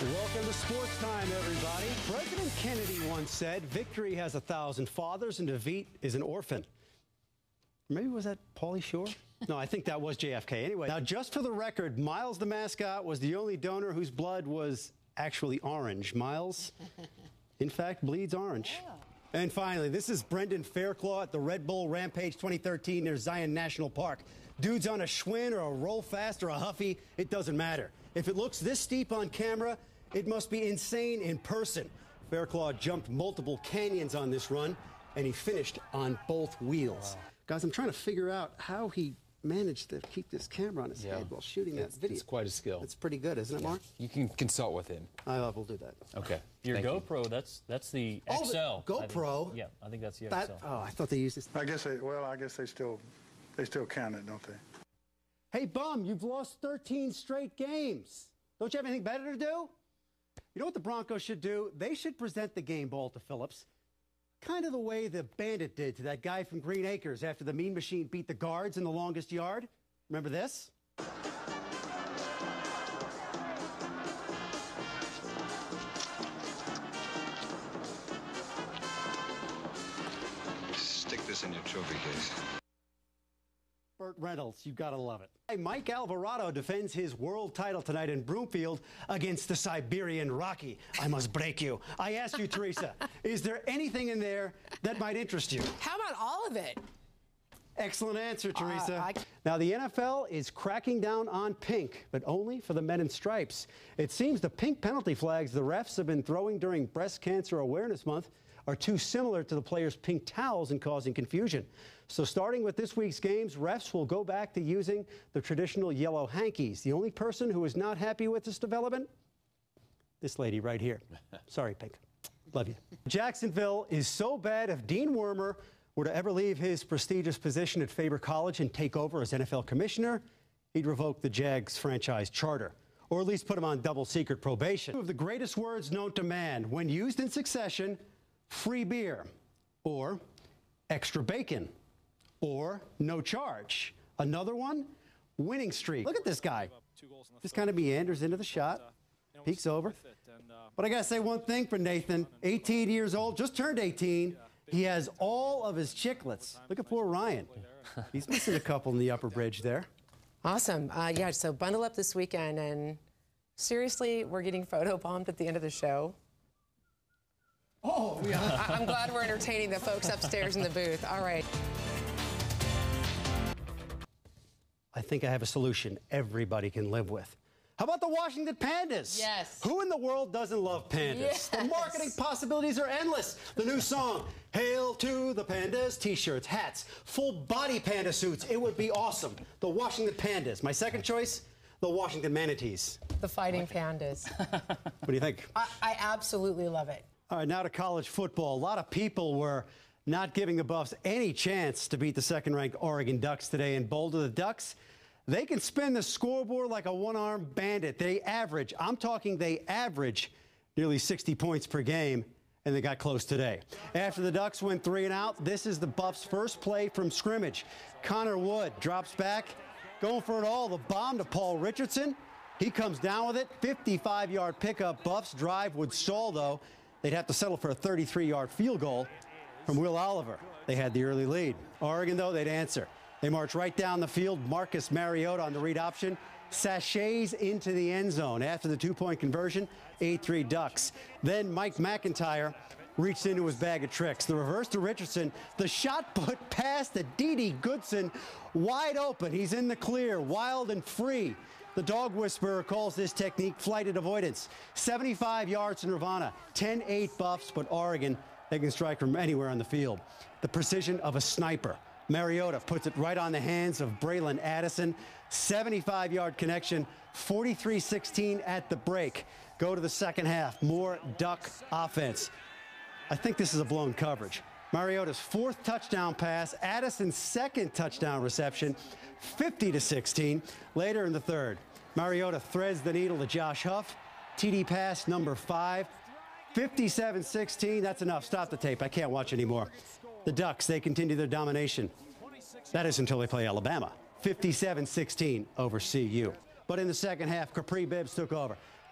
Welcome to Sports Time, everybody. President Kennedy once said, "Victory has 1,000 fathers and defeat is an orphan." Maybe was that Pauly Shore? No, I think that was JFK. Anyway, now just for the record, Miles the mascot was the only donor whose blood was actually orange. Miles, in fact, bleeds orange. Yeah. And finally, this is Brendan Fairclough at the Red Bull Rampage 2013 near Zion National Park. Dude's on a Schwinn or a Roll Fast or a Huffy, it doesn't matter. If it looks this steep on camera, it must be insane in person. Fairclough jumped multiple canyons on this run, and he finished on both wheels. Wow. Guys, I'm trying to figure out how he managed to keep this camera on his head while shooting that video. It's quite a skill. It's pretty good, isn't it, Mark? You can consult with him. I will do that. Okay. Your GoPro, that's the XL. The GoPro? Yeah, I think that's the XL. Oh, I thought they used this. I guess they still count it, don't they? Hey, Bum, you've lost 13 straight games. Don't you have anything better to do? You know what the Broncos should do? They should present the game ball to Phillips, kind of the way the Bandit did to that guy from Green Acres after the Mean Machine beat the guards in the longest yard. Remember this? Stick this in your trophy case. Burt Reynolds, you gotta love it. Hey, Mike Alvarado defends his world title tonight in Broomfield against the Siberian Rocky. I must break you. I ask you, Teresa, is there anything in there that might interest you? How about all of it? Excellent answer, Teresa. Now, the NFL is cracking down on pink, but only for the men in stripes. It seems the pink penalty flags the refs have been throwing during Breast Cancer Awareness Month are too similar to the players' pink towels and causing confusion. So starting with this week's games, refs will go back to using the traditional yellow hankies. The only person who is not happy with this development? This lady right here. Sorry, Pink. Love you. Jacksonville is so bad if Dean Wormer were to ever leave his prestigious position at Faber College and take over as NFL commissioner, he'd revoke the Jags franchise charter, or at least put him on double secret probation. Two of the greatest words known to man, when used in succession: free beer, or extra bacon, or no charge. Another one, winning streak. Look at this guy. Just kind of meanders into the shot, peeks over. But I got to say one thing for Nathan, 18 years old, just turned 18. He has all of his chiclets. Look at poor Ryan. He's missing a couple in the upper bridge there. Awesome. Yeah, so bundle up this weekend, and seriously, we're getting photobombed at the end of the show. Oh, yeah. I'm glad we're entertaining the folks upstairs in the booth. All right. I think I have a solution everybody can live with. How about the Washington Pandas? Yes. Who in the world doesn't love pandas? Yes. The marketing possibilities are endless. The new song, Hail to the Pandas, T-shirts, hats, full-body panda suits. It would be awesome. The Washington Pandas. My second choice, the Washington Manatees. The Fighting Pandas. What do you think? I absolutely love it. All right, now to college football. A lot of people were not giving the Buffs any chance to beat the second-ranked Oregon Ducks today. And bold of the Ducks, they can spin the scoreboard like a one-armed bandit. They average, I'm talking they average nearly 60 points per game, and they got close today. After the Ducks went 3 and out, this is the Buffs' first play from scrimmage. Connor Wood drops back, going for it all. The bomb to Paul Richardson. He comes down with it. 55-yard pickup. Buffs drive would stall, though. They'd have to settle for a 33-yard field goal from Will Oliver. They had the early lead. Oregon, though, they'd answer. They march right down the field. Marcus Mariota on the read option sachets into the end zone. After the two-point conversion, 8-3 Ducks. Then Mike McIntyre reached into his bag of tricks. The reverse to Richardson. The shot put past to Dede Goodson. Wide open. He's in the clear. Wild and free. The dog whisperer calls this technique flighted avoidance. 75 yards to Nirvana. 10-8 Buffs, but Oregon, they can strike from anywhere on the field. The precision of a sniper. Mariota puts it right on the hands of Braylon Addison. 75-yard connection, 43-16 at the break. Go to the second half. More Duck offense. I think this is a blown coverage. Mariota's 4th touchdown pass, Addison's 2nd touchdown reception, 50-16. Later in the 3rd, Mariota threads the needle to Josh Huff. TD pass number 5, 57-16. That's enough. Stop the tape. I can't watch anymore. The Ducks, they continue their domination. That is until they play Alabama. 57-16 over CU. But in the second half, Capri Bibbs took over.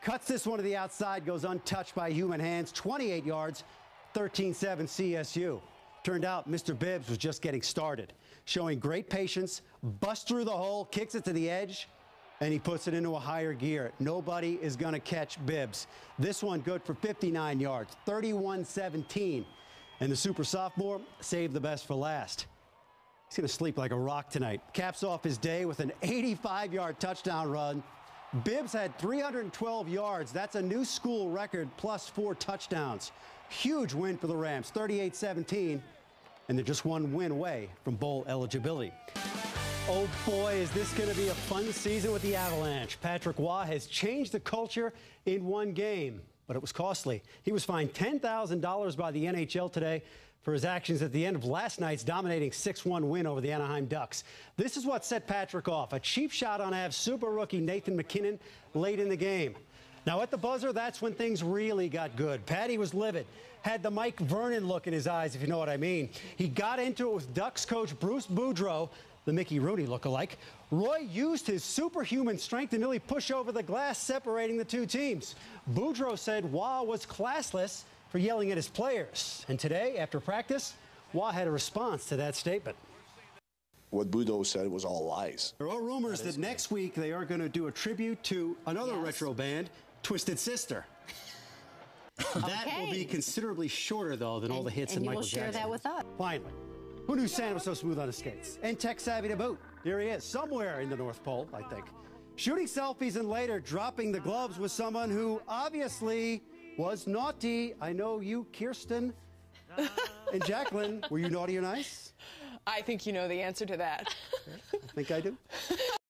Cuts this one to the outside, goes untouched by human hands. 28 yards, 13-7 CSU. Turned out Mr. Bibbs was just getting started. Showing great patience, busts through the hole, kicks it to the edge, and he puts it into a higher gear. Nobody is going to catch Bibbs. This one good for 59 yards, 31-17. And the super sophomore saved the best for last. He's going to sleep like a rock tonight. Caps off his day with an 85-yard touchdown run. Bibbs had 312 yards. That's a new school record, plus 4 touchdowns. Huge win for the Rams, 38-17. And they're just one win away from bowl eligibility. Oh boy, is this going to be a fun season with the Avalanche. Patrick Roy has changed the culture in one game, but it was costly. He was fined $10,000 by the NHL today for his actions at the end of last night's dominating 6-1 win over the Anaheim Ducks. This is what set Patrick off. A cheap shot on Avs super rookie Nathan MacKinnon late in the game. Now at the buzzer, that's when things really got good. Patty was livid. Had the Mike Vernon look in his eyes, if you know what I mean. He got into it with Ducks coach Bruce Boudreau, the Mickey Rooney look-alike. Roy used his superhuman strength to nearly push over the glass separating the two teams. Boudreau said Roy was classless for yelling at his players. And today, after practice, Roy had a response to that statement. What Boudreau said was all lies. There are rumors that next week they are going to do a tribute to another retro band, Twisted Sister. That will be considerably shorter, though, than all the hits of Michael Jackson. And you will share that with us. Finally. Who knew Santa was so smooth on his skates? And tech-savvy to boot. Here he is, somewhere in the North Pole, I think. Shooting selfies and later dropping the gloves with someone who obviously was naughty. I know you, Kirsten and Jacqueline. Were you naughty or nice? I think you know the answer to that. I think I do.